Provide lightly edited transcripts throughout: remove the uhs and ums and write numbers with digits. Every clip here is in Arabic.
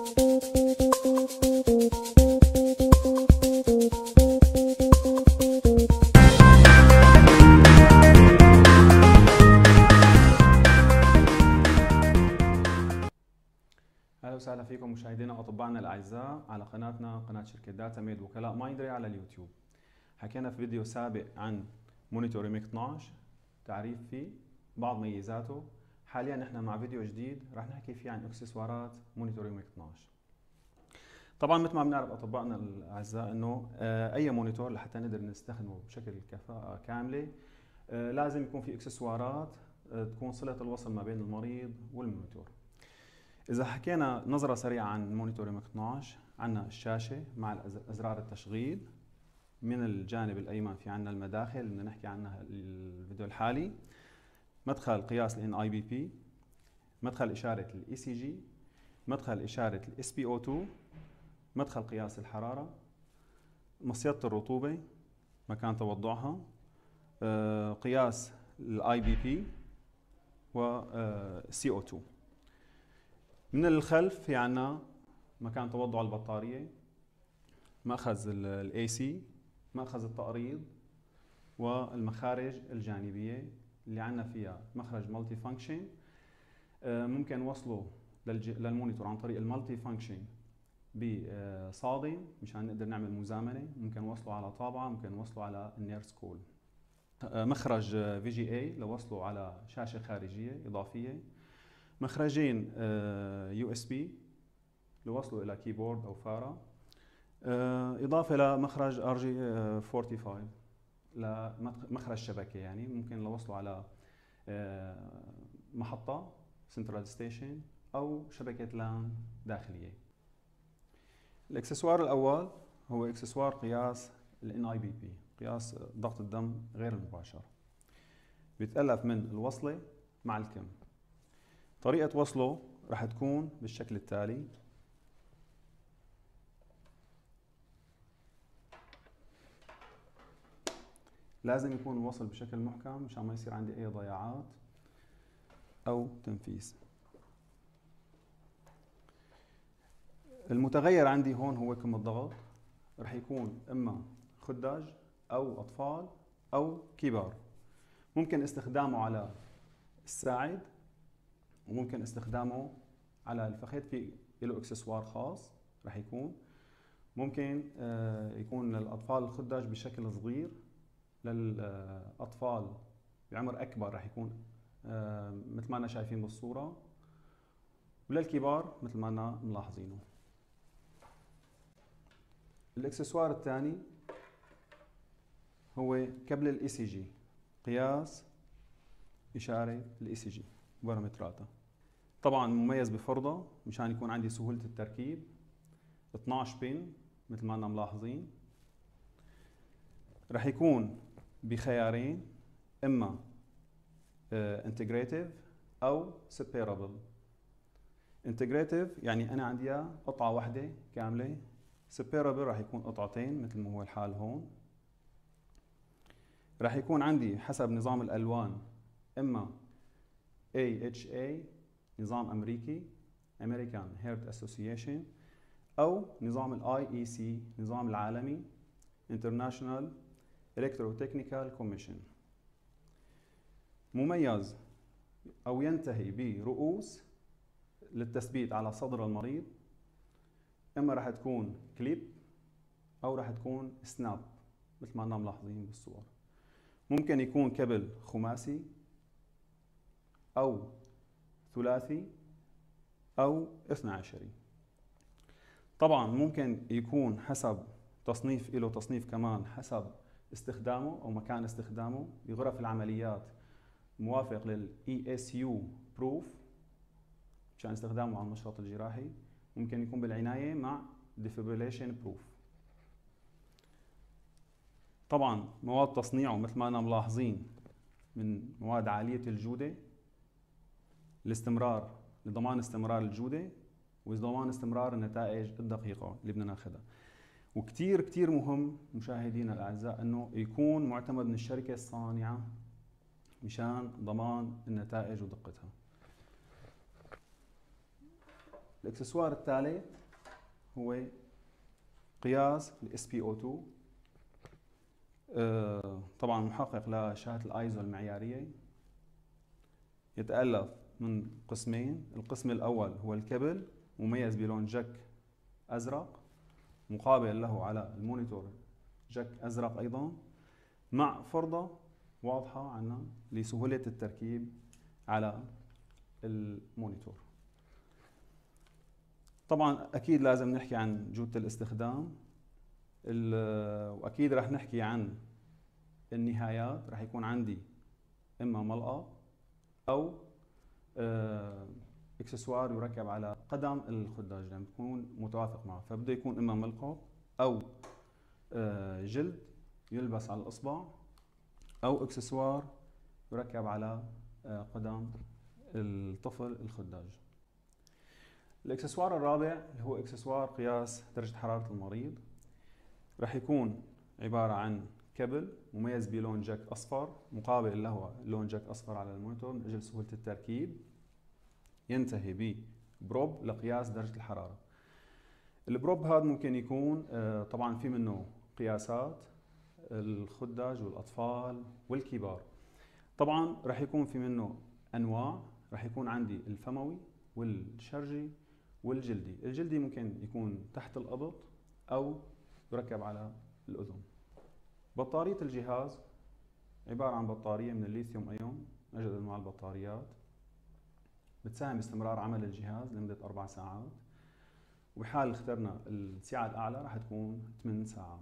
اهلا وسهلا فيكم مشاهدينا واطبائنا الاعزاء على قناتنا قناه شركه داتا ميد وكلاء مايندري على اليوتيوب. حكينا في فيديو سابق عن مونيتور ام 12 تعريف فيه بعض ميزاته. حاليا نحن مع فيديو جديد راح نحكي فيه عن اكسسوارات مونيتور ام 12. طبعا مثل ما بنعرف اطبائنا الاعزاء انه اي مونيتور لحتى نقدر نستخدمه بشكل كفاءه كامله لازم يكون في اكسسوارات تكون صله الوصل ما بين المريض والمونيتور. إذا حكينا نظرة سريعة عن مونيتور ام 12، عندنا الشاشة مع أزرار التشغيل. من الجانب الأيمن في عندنا المداخل اللي بدنا نحكي عنها الفيديو الحالي. مدخل قياس ال NIBP، مدخل إشارة ال ECG، مدخل إشارة ال SpO2، مدخل قياس الحرارة، مصيدة الرطوبة مكان توضعها، قياس ال IBP و CO2. من الخلف في عنا مكان توضع البطارية، مأخذ ال AC، مأخذ التقريض، والمخارج الجانبية اللي عنا فيها مخرج مالتي فانكشن. ممكن وصله للمونيتور عن طريق المالتي فانكشن بصادم مشان نقدر نعمل مزامنة، ممكن وصله على طابعة، ممكن وصله على النيرس كول. مخرج VGA لوصله على شاشة خارجية إضافية. مخرجين USB لوصلوا إلى كيبورد أو فارة، إضافة لمخرج RJ45 لمخرج شبكة، يعني ممكن لوصلوا على محطة سنترال ستيشن أو شبكة لان داخلية. الإكسسوار الأول هو إكسسوار قياس ال NIBP، قياس ضغط الدم غير المباشر. بيتألف من الوصلة مع الكم. طريقة وصله راح تكون بالشكل التالي. لازم يكون الوصل بشكل محكم مشان ما يصير عندي أي ضياعات أو تنفيذ. المتغير عندي هون هو كم الضغط، راح يكون إما خداج أو أطفال أو كبار. ممكن استخدامه على الساعد وممكن استخدامه على الفخذ، في له اكسسوار خاص راح يكون. ممكن يكون للاطفال الخداج بشكل صغير، للاطفال بعمر اكبر راح يكون مثل ما انا شايفين بالصوره، وللكبار مثل ما انا ملاحظينه. الاكسسوار الثاني هو كابل الاي سي جي، قياس اشاره الاي سي جي بارامتراته. طبعا مميز بفرضه مشان يكون عندي سهولة التركيب. 12 بن مثل ما أننا ملاحظين. رح يكون بخيارين، إما انتجريتيف أو سيبيرابل. انتجريتيف يعني أنا عندي قطعة واحدة كاملة. سيبيرابل رح يكون قطعتين مثل ما هو الحال هون. رح يكون عندي حسب نظام الألوان إما AHA نظام أمريكي American Heart Association، أو نظام ال IEC نظام العالمي International Electrotechnical Commission. مميز أو ينتهي برؤوس للتثبيت على صدر المريض، إما راح تكون كليب أو راح تكون سناب مثل ما أننا ملاحظين بالصور. ممكن يكون كابل خماسي أو ثلاثي أو 12. طبعا ممكن يكون حسب تصنيف، له تصنيف كمان حسب استخدامه أو مكان استخدامه. بغرف العمليات موافق لل ESU Proof مشان استخدامه على المشرط الجراحي. ممكن يكون بالعناية مع Defibrillation Proof. طبعا مواد تصنيعه مثل ما أنا ملاحظين من مواد عالية الجودة لضمان استمرار الجودة وضمان استمرار النتائج الدقيقة اللي بدنا ناخذها. وكتير كتير مهم مشاهدينا الأعزاء أنه يكون معتمد من الشركة الصانعة مشان ضمان النتائج ودقتها. الاكسسوار الثالث هو قياس ال SpO2، طبعا محقق لشهادة الايزو المعيارية. يتألف من قسمين، القسم الأول هو الكبل مميز بلون جك أزرق، مقابل له على المونيتور جك أزرق أيضا، مع فردة واضحة عنا لسهولة التركيب على المونيتور. طبعا أكيد لازم نحكي عن جودة الاستخدام، وأكيد رح نحكي عن النهايات. رح يكون عندي إما ملقط أو اكسسوار يركب على قدم الخداج لما تكون متوافق معه، فبده يكون إما ملقط أو جلد يلبس على الإصبع، أو اكسسوار يركب على قدم الطفل الخداج. الاكسسوار الرابع اللي هو اكسسوار قياس درجة حرارة المريض، رح يكون عبارة عن كبل مميز بلون جاك أصفر، مقابل له لون جاك أصفر على المونيتور من أجل سهولة التركيب. ينتهي ببروب لقياس درجة الحرارة. البروب هذا ممكن يكون طبعا في منه قياسات الخداج والأطفال والكبار. طبعا رح يكون في منه أنواع، رح يكون عندي الفموي والشرجي والجلدي. الجلدي ممكن يكون تحت الإبط أو يركب على الأذن. بطارية الجهاز عبارة عن بطارية من الليثيوم أيون، أجد أنواع البطاريات بتساهم باستمرار عمل الجهاز لمدة 4 ساعات، وبحال اخترنا السعة الأعلى راح تكون 8 ساعات.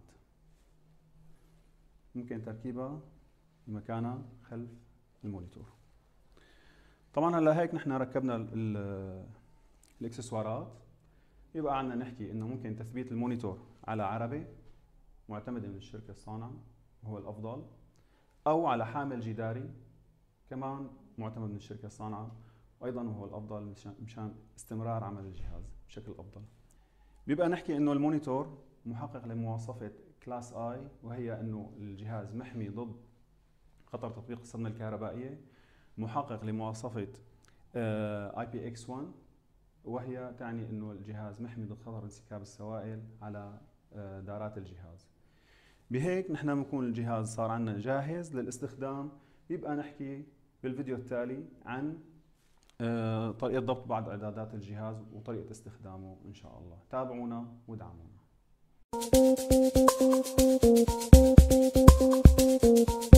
ممكن تركيبها بمكانها خلف المونيتور. طبعا هلا هيك نحن ركبنا الاكسسوارات، يبقى عندنا نحكي انه ممكن تثبيت المونيتور على عربة معتمدة من الشركة الصانعة وهو الأفضل، أو على حامل جداري كمان معتمد من الشركة الصانعة وأيضا هو الأفضل مشان استمرار عمل الجهاز بشكل أفضل. بيبقى نحكي إنه المونيتور محقق لمواصفة كلاس آي، وهي إنه الجهاز محمي ضد خطر تطبيق الصدمة الكهربائية، محقق لمواصفة IPX1، وهي تعني إنه الجهاز محمي ضد خطر انسكاب السوائل على دارات الجهاز. بهيك نحن بنكون الجهاز صار عندنا جاهز للاستخدام. يبقى نحكي بالفيديو التالي عن طريقة ضبط بعض إعدادات الجهاز وطريقة استخدامه إن شاء الله. تابعونا ودعمونا.